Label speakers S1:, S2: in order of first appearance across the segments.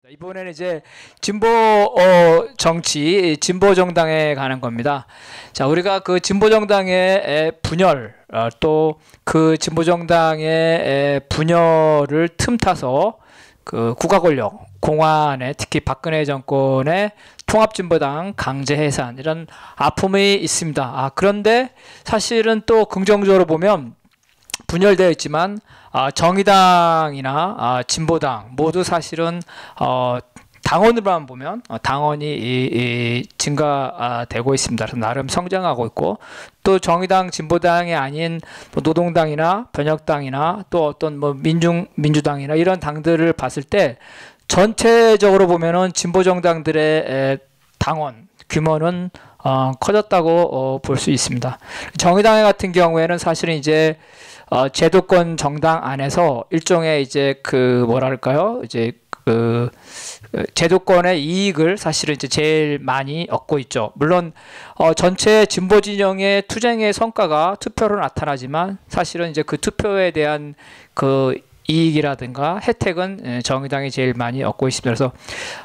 S1: 이번에는 이제 진보 정치, 진보 정당에 관한 겁니다. 자, 우리가 그 진보 정당의 분열, 또 그 진보 정당의 분열을 틈타서 그 국가 권력, 공안에 특히 박근혜 정권의 통합진보당 강제 해산 이런 아픔이 있습니다. 그런데 사실은 또 긍정적으로 보면 분열되어 있지만 정의당이나 진보당 모두 사실은 당원으로만 보면 당원이 증가되고 있습니다. 그래서 나름 성장하고 있고, 또 정의당, 진보당이 아닌 노동당이나 변혁당이나 또 어떤 민주당이나 이런 당들을 봤을 때 전체적으로 보면은 진보 정당들의 당원 규모는 커졌다고 볼 수 있습니다. 정의당 같은 경우에는 사실은 이제 제도권 정당 안에서 일종의 이제 그 뭐랄까요, 이제 그 제도권의 이익을 사실은 이제 제일 많이 얻고 있죠. 물론 전체 진보 진영의 투쟁의 성과가 투표로 나타나지만 사실은 이제 그 투표에 대한 그 이익이라든가 혜택은 정의당이 제일 많이 얻고 있습니다. 그래서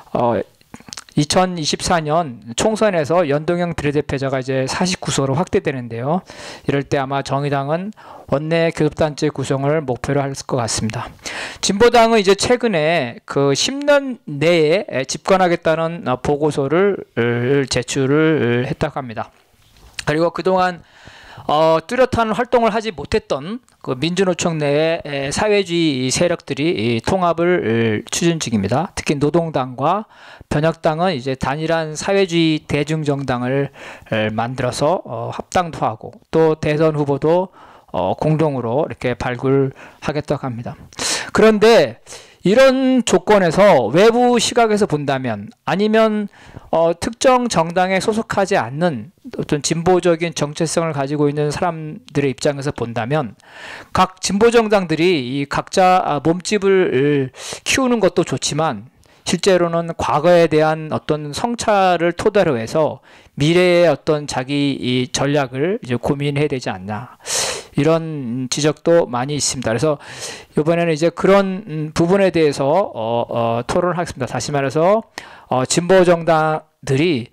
S1: 2024년 총선에서 연동형 비례대표자가 이제 49석으로 확대되는데요. 이럴 때 아마 정의당은 원내 교섭단체 구성을 목표로 할 것 같습니다. 진보당은 이제 최근에 그 10년 내에 집권하겠다는 보고서를 제출을 했다고 합니다. 그리고 그동안 뚜렷한 활동을 하지 못했던 그 민주노총 내의 사회주의 세력들이 통합을 추진 중입니다. 특히 노동당과 변혁당은 이제 단일한 사회주의 대중정당을 만들어서 합당도 하고, 또 대선 후보도 공동으로 이렇게 발굴하겠다고 합니다. 그런데 이런 조건에서 외부 시각에서 본다면, 아니면 특정 정당에 소속하지 않는 어떤 진보적인 정체성을 가지고 있는 사람들의 입장에서 본다면, 각 진보 정당들이 이 각자 몸집을 키우는 것도 좋지만 실제로는 과거에 대한 어떤 성찰을 토대로 해서 미래의 어떤 자기 이 전략을 이제 고민해야 되지 않나, 이런 지적도 많이 있습니다. 그래서 이번에는 이제 그런 부분에 대해서 토론을 하겠습니다. 다시 말해서 진보 정당들이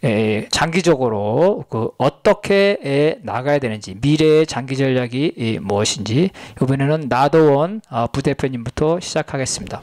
S1: 장기적으로 어떻게 나가야 되는지, 미래의 장기 전략이 무엇인지, 이번에는 나도원 부대표님부터 시작하겠습니다.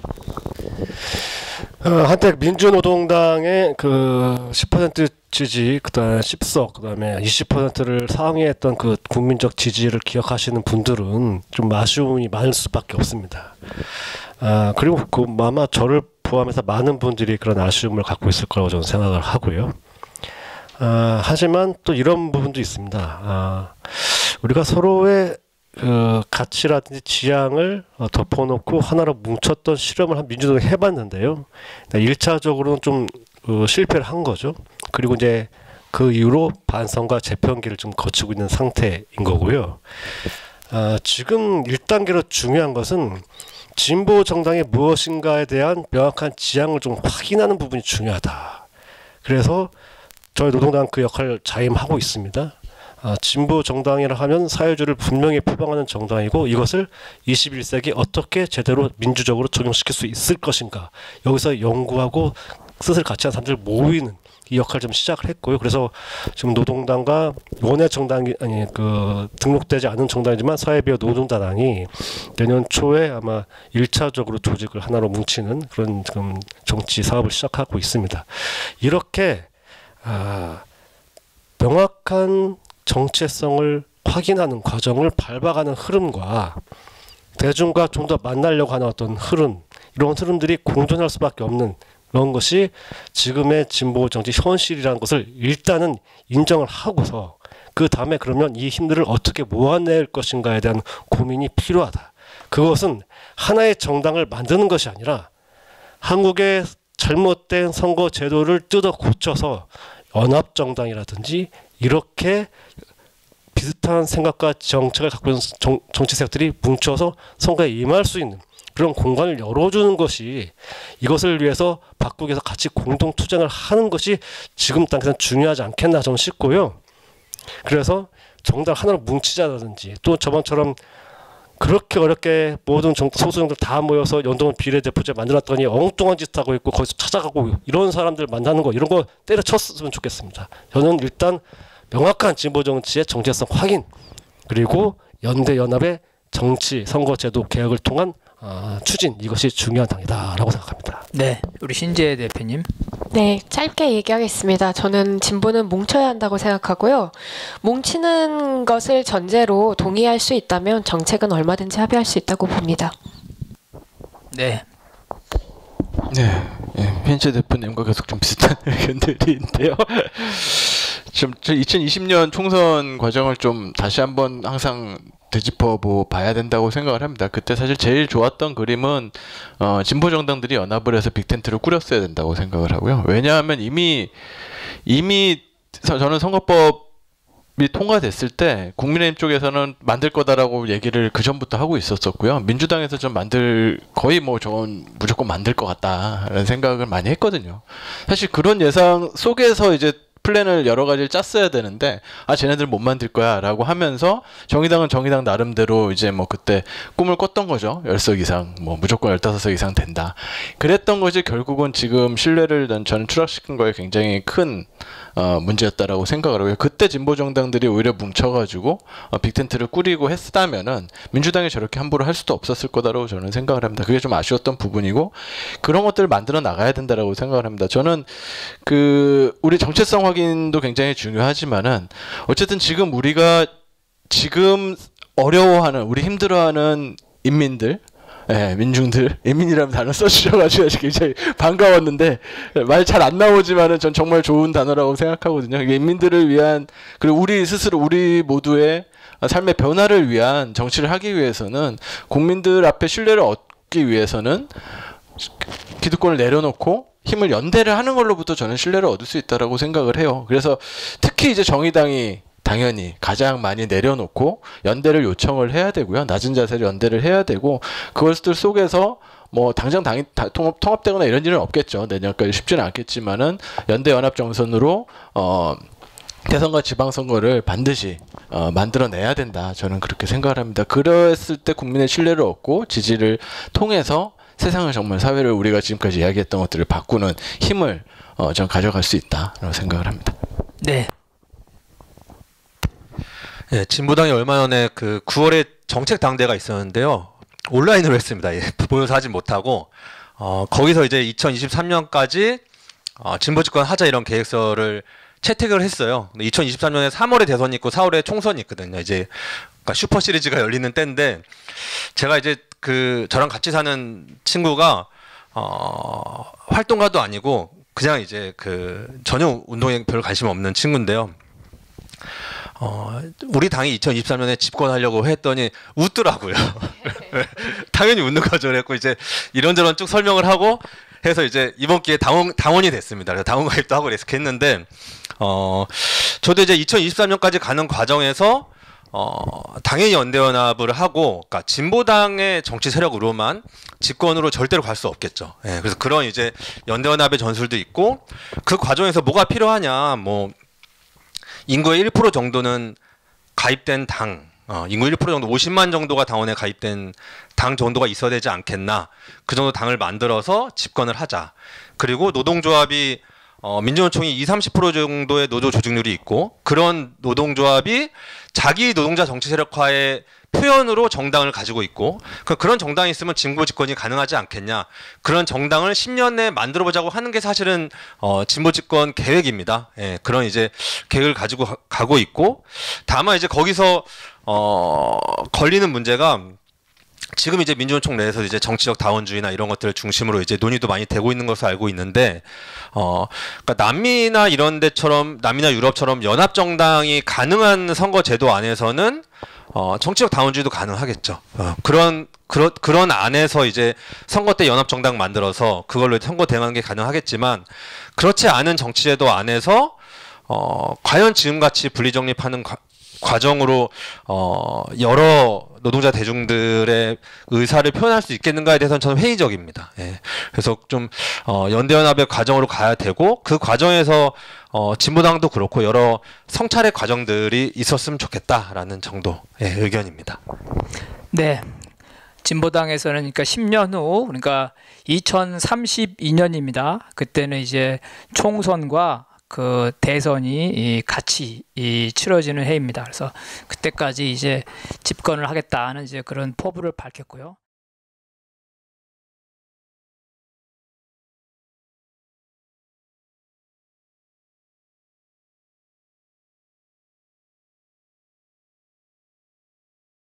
S2: 한때 민주노동당의 그 10% 지지, 그다음에 10석, 그다음에 20%를 상회했던 그 국민적 지지를 기억하시는 분들은 좀 아쉬움이 많을 수밖에 없습니다. 그리고 그 아마 저를 포함해서 많은 분들이 그런 아쉬움을 갖고 있을 거라고 저는 생각을 하고요. 하지만 또 이런 부분도 있습니다. 우리가 서로의 그 가치라든지 지향을 덮어놓고 하나로 뭉쳤던 실험을 민주당이 해봤는데요. 1차적으로는 좀 실패를 한 거죠. 그리고 이제 그 이후로 반성과 재편기를 좀 거치고 있는 상태인 거고요. 지금 1단계로 중요한 것은 진보 정당이 무엇인가에 대한 명확한 지향을 좀 확인하는 부분이 중요하다. 그래서 저희 노동당 그 역할을 자임하고 있습니다. 진보 정당이라 하면 사회주의를 분명히 표방하는 정당이고, 이것을 21세기 어떻게 제대로 민주적으로 적용시킬 수 있을 것인가, 여기서 연구하고 뜻을 같이 한 사람들 모이는 이 역할을 좀 시작을 했고요. 그래서 지금 노동당과 원외 정당이 아니 그 등록되지 않은 정당이지만 사회비어 노동자당이 내년 초에 아마 1차적으로 조직을 하나로 뭉치는 그런 지금 정치 사업을 시작하고 있습니다. 이렇게 명확한 정체성을 확인하는 과정을 밟아가는 흐름과 대중과 좀 더 만나려고 하는 어떤 흐름, 이런 흐름들이 공존할 수밖에 없는 그런 것이 지금의 진보 정치 현실이라는 것을 일단은 인정을 하고서, 그 다음에 그러면 이 힘들을 어떻게 모아낼 것인가에 대한 고민이 필요하다. 그것은 하나의 정당을 만드는 것이 아니라 한국의 잘못된 선거 제도를 뜯어 고쳐서 연합정당이라든지 이렇게 비슷한 생각과 정책을 갖고 있는 정치 세력들이 뭉쳐서 선거에 임할 수 있는 그런 공간을 열어주는 것이, 이것을 위해서 바꾸기 위해서 같이 공동 투쟁을 하는 것이 지금 단계에서는 중요하지 않겠나 저는 싶고요. 그래서 정당 하나로 뭉치자든지, 또 저번처럼 그렇게 어렵게 모든 소수정들 다 모여서 연동형 비례대표제 만들었더니 엉뚱한 짓 하고 있고 거기서 찾아가고 이런 사람들 만나는 거 이런 거 때려쳤으면 좋겠습니다. 저는 일단 명확한 진보 정치의 정체성 확인 그리고 연대 연합의 정치 선거제도 개혁을 통한 추진 이것이 중요한 당이다라고 생각합니다.
S1: 네, 우리 신재 대표님.
S3: 네, 짧게 얘기하겠습니다. 저는 진보는 뭉쳐야 한다고 생각하고요. 뭉치는 것을 전제로 동의할 수 있다면 정책은 얼마든지 합의할 수 있다고 봅니다.
S1: 네.
S4: 네, 핀체 대표님과 계속 좀 비슷한 의견들인데요. 좀 2020년 총선 과정을 좀 다시 한번 항상 되짚어 봐야 된다고 생각을 합니다. 그때 사실 제일 좋았던 그림은 진보 정당들이 연합을 해서 빅텐트를 꾸렸어야 된다고 생각을 하고요. 왜냐하면 이미 저는 선거법이 통과됐을 때 국민의힘 쪽에서는 만들 거다라고 얘기를 그 전부터 하고 있었었고요. 민주당에서 좀 거의 뭐 저건 무조건 만들 것 같다라는 생각을 많이 했거든요. 사실 그런 예상 속에서 이제 플랜을 여러 가지를 짰어야 되는데 쟤네들 못 만들 거야 라고 하면서 정의당은 정의당 나름대로 이제 뭐 그때 꿈을 꿨던 거죠. 10석 이상 뭐 무조건 15석 이상 된다. 그랬던 것이 결국은 지금 신뢰를 저는 추락시킨 거에 굉장히 큰 문제였다라고 생각을 하고요. 그때 진보 정당들이 오히려 뭉쳐가지고 빅텐트를 꾸리고 했다면은 민주당이 저렇게 함부로 할 수도 없었을 거다라고 저는 생각을 합니다. 그게 좀 아쉬웠던 부분이고 그런 것들을 만들어 나가야 된다라고 생각을 합니다. 저는 우리 정체성 확인도 굉장히 중요하지만은 어쨌든 지금 우리가 어려워하는 우리 힘들어하는 인민들 민중들, 인민이라는 단어 써주셔가지고 굉장히 반가웠는데 말 잘 안 나오지만은 전 정말 좋은 단어라고 생각하거든요. 이게 인민들을 위한 그리고 우리 스스로 우리 모두의 삶의 변화를 위한 정치를 하기 위해서는 국민들 앞에 신뢰를 얻기 위해서는 기득권을 내려놓고 힘을 연대를 하는 걸로부터 저는 신뢰를 얻을 수 있다라고 생각을 해요. 그래서 특히 이제 정의당이 당연히 가장 많이 내려놓고 연대를 요청을 해야 되고요. 낮은 자세로 연대를 해야 되고 그것들 속에서 뭐 당장 통합되거나 이런 일은 없겠죠. 내년까지 쉽지는 않겠지만은 연대 연합 정선으로 대선과 지방선거를 반드시 만들어내야 된다. 저는 그렇게 생각을 합니다. 그랬을 때 국민의 신뢰를 얻고 지지를 통해서 세상을 정말 사회를 우리가 지금까지 이야기했던 것들을 바꾸는 힘을 전 가져갈 수 있다라고 생각을 합니다.
S1: 네.
S5: 예, 진보당이 얼마 전에 그 9월에 정책 당대가 있었는데요. 온라인으로 했습니다. 예, 모여서 하진 못하고 거기서 이제 2023년까지 진보 집권 하자 이런 계획서를 채택을 했어요. 2023년에 3월에 대선이 있고 4월에 총선이 있거든요. 이제 그러니까 슈퍼 시리즈가 열리는 때인데 제가 이제 저랑 같이 사는 친구가 활동가도 아니고 그냥 이제 전혀 운동에 별 관심 없는 친구인데요. 우리 당이 2023년에 집권하려고 했더니 웃더라고요. 당연히 웃는 거죠. 그랬고 이제 이런저런 쭉 설명을 하고 해서 이제 이번 기회에 당원이 됐습니다. 그래서 당원 가입도 하고 이렇게 했는데 저도 이제 2023년까지 가는 과정에서 당연히 연대연합을 하고, 그러니까 진보당의 정치 세력으로만 집권으로 절대로 갈 수 없겠죠. 예, 그래서 그런 이제 연대연합의 전술도 있고, 그 과정에서 뭐가 필요하냐, 뭐 인구의 1% 정도는 가입된 당, 인구 1% 정도 50만 정도가 당원에 가입된 당 정도가 있어야 되지 않겠나. 그 정도 당을 만들어서 집권을 하자. 그리고 노동조합이 민주노총이 20-30% 정도의 노조 조직률이 있고, 그런 노동조합이 자기 노동자 정치 세력화의 표현으로 정당을 가지고 있고, 그런 정당이 있으면 진보 집권이 가능하지 않겠냐. 그런 정당을 10년 내에 만들어보자고 하는 게 사실은 진보 집권 계획입니다. 예, 그런 이제 계획을 가지고 가고 있고, 다만 이제 거기서 걸리는 문제가, 지금 이제 민주노총 내에서 이제 정치적 다원주의나 이런 것들을 중심으로 이제 논의도 많이 되고 있는 것으로 알고 있는데, 그러니까 남미나 이런 데처럼, 남미나 유럽처럼 연합 정당이 가능한 선거 제도 안에서는 정치적 다원주의도 가능하겠죠. 그런 안에서 이제 선거 때 연합 정당 만들어서 그걸로 선거 대응하는 게 가능하겠지만, 그렇지 않은 정치 제도 안에서 과연 지금같이 분리정립하는 과정으로 여러 노동자 대중들의 의사를 표현할 수 있겠는가에 대해서는 저는 회의적입니다. 예. 그래서 좀 연대연합의 과정으로 가야 되고 그 과정에서 진보당도 그렇고 여러 성찰의 과정들이 있었으면 좋겠다라는 정도의 의견입니다.
S1: 네. 진보당에서는 그러니까 10년 후 그러니까 2032년입니다. 그때는 이제 총선과 그 대선이 같이 치러지는 해입니다. 그래서 그때까지 이제 집권을 하겠다는 이제 그런 포부를 밝혔고요.